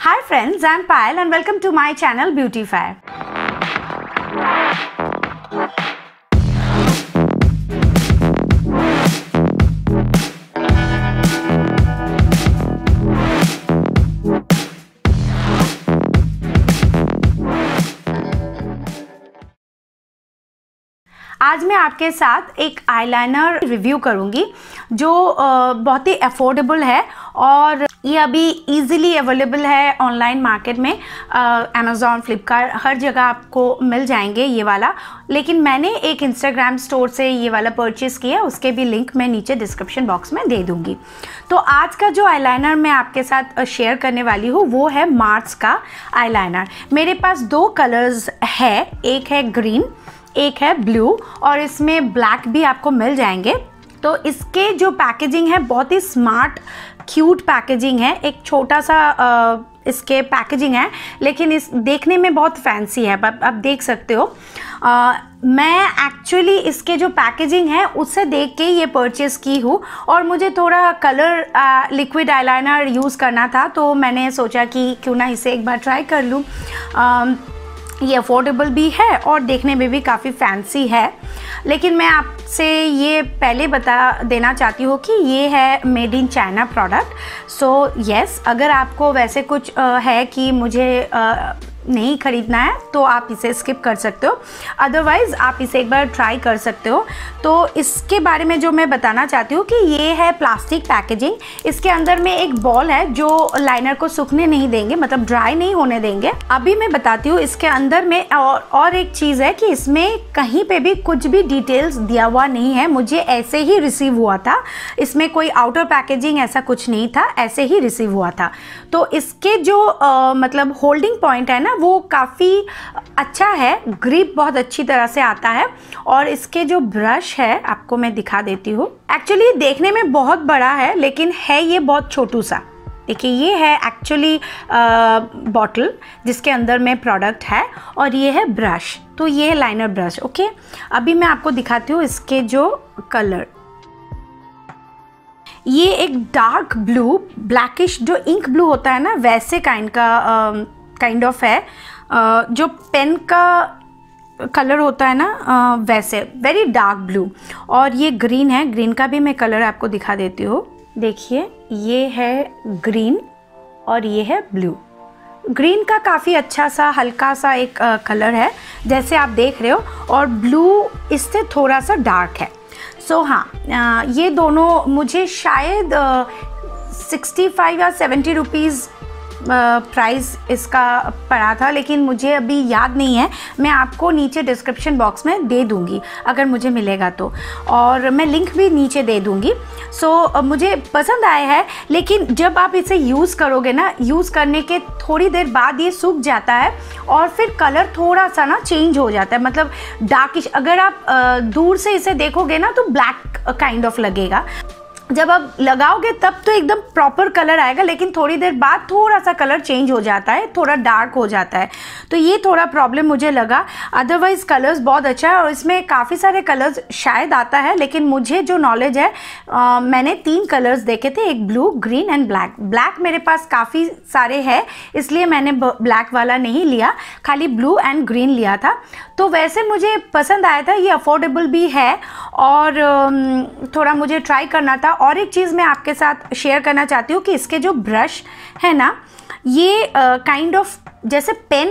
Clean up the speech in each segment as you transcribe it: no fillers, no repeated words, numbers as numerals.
Hi friends, I'm Payal and welcome to my channel Beautify. आज मैं आपके साथ एक आईलाइनर रिव्यू करूंगी जो बहुत ही अफोर्डेबल है और ये अभी इजीली अवेलेबल है ऑनलाइन मार्केट में। अमेज़ॉन, फ्लिपकार्ट, हर जगह आपको मिल जाएंगे ये वाला। लेकिन मैंने एक इंस्टाग्राम स्टोर से ये वाला परचेज़ किया, उसके भी लिंक मैं नीचे डिस्क्रिप्शन बॉक्स में दे दूँगी। तो आज का जो आईलाइनर मैं आपके साथ शेयर करने वाली हूँ वो है मार्स का आईलाइनर। मेरे पास दो कलर्स है, एक है ग्रीन, एक है ब्लू और इसमें ब्लैक भी आपको मिल जाएंगे। तो इसके जो पैकेजिंग है बहुत ही स्मार्ट क्यूट पैकेजिंग है। एक छोटा सा इसके पैकेजिंग है लेकिन इस देखने में बहुत फैंसी है। आप देख सकते हो। मैं एक्चुअली इसके जो पैकेजिंग है उससे देख के ये परचेज़ की हूँ और मुझे थोड़ा कलर लिक्विड आईलाइनर यूज़ करना था, तो मैंने सोचा कि क्यों ना इसे एक बार ट्राई कर लूँ। ये अफोर्डेबल भी है और देखने में भी काफ़ी फैंसी है। लेकिन मैं आपसे ये पहले बता देना चाहती हूँ कि ये है made in China product. So yes, अगर आपको वैसे कुछ है कि मुझे नहीं ख़रीदना है तो आप इसे स्किप कर सकते हो, अदरवाइज़ आप इसे एक बार ट्राई कर सकते हो। तो इसके बारे में जो मैं बताना चाहती हूँ कि ये है प्लास्टिक पैकेजिंग। इसके अंदर में एक बॉल है जो लाइनर को सूखने नहीं देंगे, मतलब ड्राई नहीं होने देंगे। अभी मैं बताती हूँ इसके अंदर में और एक चीज़ है कि इसमें कहीं पे भी कुछ भी डिटेल्स दिया हुआ नहीं है। मुझे ऐसे ही रिसीव हुआ था, इसमें कोई आउटर पैकेजिंग ऐसा कुछ नहीं था, ऐसे ही रिसीव हुआ था। तो इसके जो मतलब होल्डिंग पॉइंट है ना वो काफ़ी अच्छा है, ग्रिप बहुत अच्छी तरह से आता है। और इसके जो ब्रश है आपको मैं दिखा देती हूँ। एक्चुअली देखने में बहुत बड़ा है लेकिन है ये बहुत छोटू सा। देखिए ये है एक्चुअली बॉटल जिसके अंदर में प्रोडक्ट है और ये है ब्रश। तो ये है लाइनर ब्रश। ओके, अभी मैं आपको दिखाती हूँ इसके जो कलर। ये एक डार्क ब्लू, ब्लैकिश जो इंक ब्लू होता है ना वैसे काइंड ऑफ है। जो पेन का कलर होता है ना वैसे वेरी डार्क ब्लू। और ये ग्रीन है, ग्रीन का भी मैं कलर आपको दिखा देती हूँ। देखिए ये है ग्रीन और ये है ब्लू। ग्रीन का काफ़ी अच्छा सा हल्का सा एक कलर है जैसे आप देख रहे हो, और ब्लू इससे थोड़ा सा डार्क है। सो हाँ, ये दोनों मुझे शायद 65 या 70 रुपीज़ प्राइस इसका पड़ा था, लेकिन मुझे अभी याद नहीं है। मैं आपको नीचे डिस्क्रिप्शन बॉक्स में दे दूंगी अगर मुझे मिलेगा तो, और मैं लिंक भी नीचे दे दूंगी। सो मुझे पसंद आया है, लेकिन जब आप इसे यूज़ करोगे ना, यूज़ करने के थोड़ी देर बाद ये सूख जाता है और फिर कलर थोड़ा सा ना चेंज हो जाता है, मतलब डार्किश। अगर आप दूर से इसे देखोगे ना तो ब्लैक काइंड ऑफ लगेगा। जब आप लगाओगे तब तो एकदम प्रॉपर कलर आएगा, लेकिन थोड़ी देर बाद थोड़ा सा कलर चेंज हो जाता है, थोड़ा डार्क हो जाता है। तो ये थोड़ा प्रॉब्लम मुझे लगा। अदरवाइज़ कलर्स बहुत अच्छा है और इसमें काफ़ी सारे कलर्स शायद आता है, लेकिन मुझे जो नॉलेज है मैंने 3 कलर्स देखे थे, एक blue, green and black. Black मेरे पास काफ़ी सारे हैं इसलिए मैंने ब्लैक वाला नहीं लिया, खाली ब्लू एंड ग्रीन लिया था। तो वैसे मुझे पसंद आया था, ये अफोर्डेबल भी है और थोड़ा मुझे ट्राई करना था। और एक चीज़ मैं आपके साथ शेयर करना चाहती हूँ कि इसके जो ब्रश है ना, ये काइंड ऑफ जैसे पेन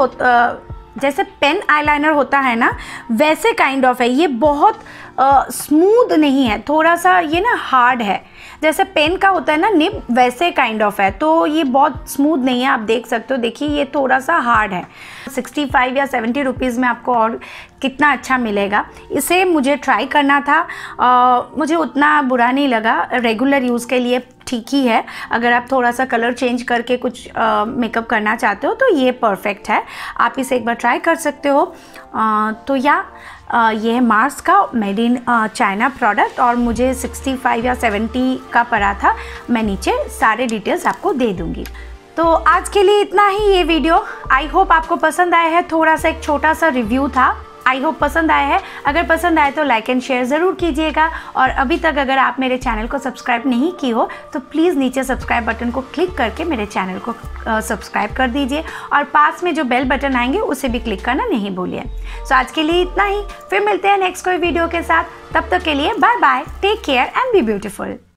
आईलाइनर होता है ना वैसे काइंड ऑफ है। ये बहुत स्मूथ नहीं है, थोड़ा सा ये ना हार्ड है, जैसे पेन का होता है ना निब, वैसे काइंड ऑफ है। तो ये बहुत स्मूथ नहीं है, आप देख सकते हो। देखिए ये थोड़ा सा हार्ड है। 65 या 70 रुपीज़ में आपको और कितना अच्छा मिलेगा। इसे मुझे ट्राई करना था, मुझे उतना बुरा नहीं लगा, रेगुलर यूज़ के लिए ठीक ही है। अगर आप थोड़ा सा कलर चेंज करके कुछ मेकअप करना चाहते हो तो ये परफेक्ट है, आप इसे एक बार ट्राई कर सकते हो। तो ये है मार्स का मेड इन चाइना प्रोडक्ट और मुझे 65 या 70 का पड़ा था। मैं नीचे सारे डिटेल्स आपको दे दूँगी। तो आज के लिए इतना ही ये वीडियो। आई होप आपको पसंद आया है। थोड़ा सा एक छोटा सा रिव्यू था। आई होप पसंद आया है। अगर पसंद आए तो लाइक एंड शेयर ज़रूर कीजिएगा, और अभी तक अगर आप मेरे चैनल को सब्सक्राइब नहीं की हो तो प्लीज़ नीचे सब्सक्राइब बटन को क्लिक करके मेरे चैनल को सब्सक्राइब कर दीजिए, और पास में जो बेल बटन आएंगे उसे भी क्लिक करना नहीं भूलिए। सो आज के लिए इतना ही, फिर मिलते हैं नेक्स्ट कोई वीडियो के साथ। तब तक के लिए bye bye, take care and be beautiful.